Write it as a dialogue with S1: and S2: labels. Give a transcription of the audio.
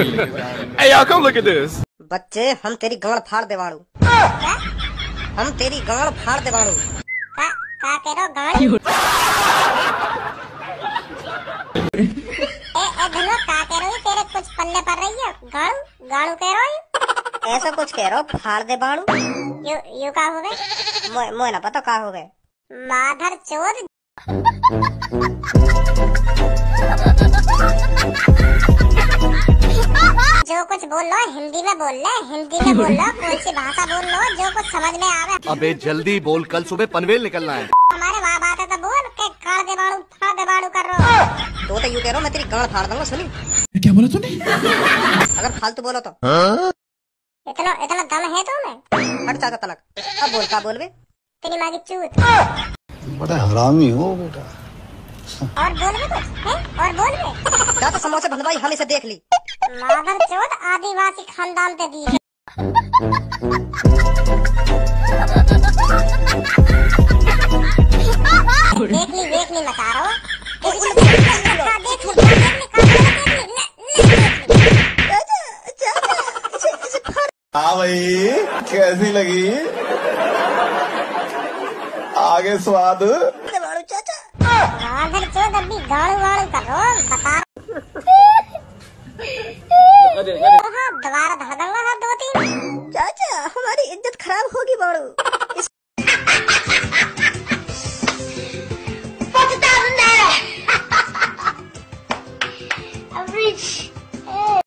S1: Hey y'all, come look at this.
S2: बच्चे हम तेरी गांड फाड़ देवाणु। हम तेरी गांड फाड़ देवाणु।
S3: का करो गाड़ी? ए धनो का कह रही तेरे कुछ पल्ले पड़ रही है गाड़ू गाड़ू कह रही
S2: ऐसा कुछ कह रहा फाड़ दे बाणु।
S3: यू का हो गए
S2: मोए ना पता का हो गए
S3: माधर चोर। जो कुछ बोल लो हिंदी में बोल ले, हिंदी में बोल लो, कौन सी भाषा बोल लो जो कुछ समझ में आवे।
S4: अबे जल्दी बोल, कल सुबह पनवेल निकलना है।
S3: हमारे वहाँ बात है तो बोल के फाड़ दे बाड़ू कर रहा हूँ।
S2: तो यू कह रहा हूँ मैं तेरी गांड फाड़ दूंगा। सुनी
S5: क्या बोला तूने?
S2: अगर फालतू बोलो तो
S3: इतना दम है तुम्हें?
S2: हट चाचा तलक। अब बोल का बोल बे
S3: तेरी माँ की चूत।
S6: बड़ा हरामी हो बेटा।
S3: और बोल भी कुछ है? और बोल भी
S2: चाचा समोसे भंडवाई हम इसे देख ली।
S3: माधर चोद आदिवासी खानदान से दी। देख ली बता रहा हूँ।
S6: हाँ भाई कैसी लगी? आगे स्वाद
S3: माधर चोद अभी गाड़ू वाड़ू कर रहा हूँ बता। दोबारा धर दूंगा 2-3।
S2: चाचा हमारी इज्जत खराब होगी बाड़ू।